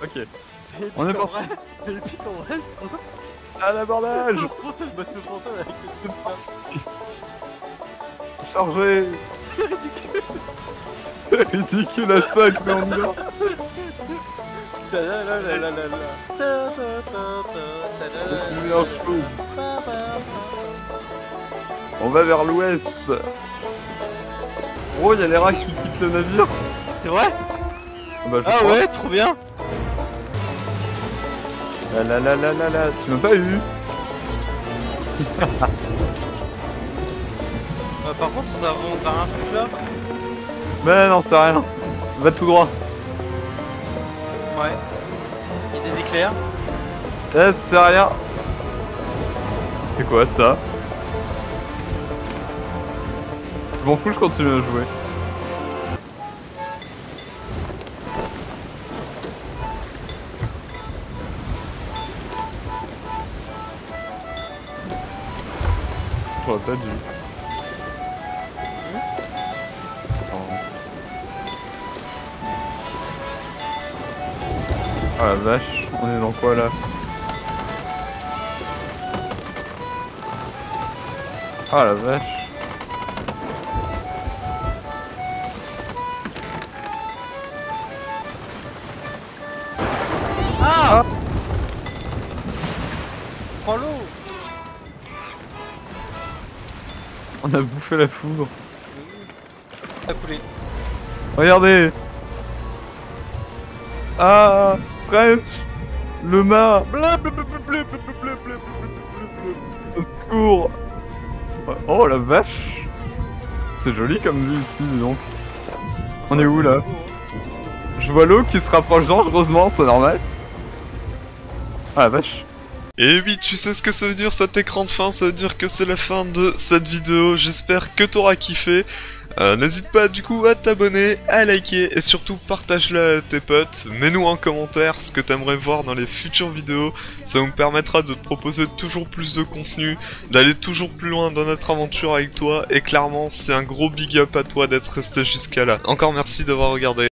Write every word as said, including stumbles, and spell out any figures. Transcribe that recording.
Ok. C'est épique On est en parti. vrai. C'est épique en vrai. À l'abordage. Je pense le bateau fantôme avec le truc là. Chargé. C'est ridicule. C'est ridicule as fuck, mais on y va. Ta la la la la la la. Ta ta ta ta ta la la C'est la la meilleure la. chose. Ba, ba, ba. On va vers l'ouest. Oh, y'a les rats qui quittent le navire. C'est vrai? Ah, bah, je Ah crois. ouais, trop bien. La la la la la la. Tu m'as pas eu. Euh, par contre, ça va vers un truc là. Mais non, c'est rien. Va tout droit. Ouais. Il y a des éclairs. Eh, c'est rien. C'est quoi ça? Je m'en fous, je continue à jouer. J'aurais pas dû. Attends. Ah la vache, on est dans quoi là? Ah la vache. Ah, prends l'eau. On a bouffé la foudre. Ça a coulé. Regardez. Ah, French. Le mât. Bleu, bleu, bleu, bleu, bleu, bleu, bleu, bleu, bleu, bleu, bleu. Au secours. Oh la vache. C'est joli comme vue ici, dis donc. On est où là? Je vois l'eau qui se rapproche dangereusement, c'est normal. Ah la vache. Et oui, tu sais ce que ça veut dire cet écran de fin, ça veut dire que c'est la fin de cette vidéo, j'espère que t'auras kiffé. Euh, N'hésite pas du coup à t'abonner, à liker et surtout partage-la à tes potes, mets-nous en commentaire ce que t'aimerais voir dans les futures vidéos, ça nous permettra de te proposer toujours plus de contenu, d'aller toujours plus loin dans notre aventure avec toi et clairement c'est un gros big up à toi d'être resté jusqu'à là. Encore merci d'avoir regardé.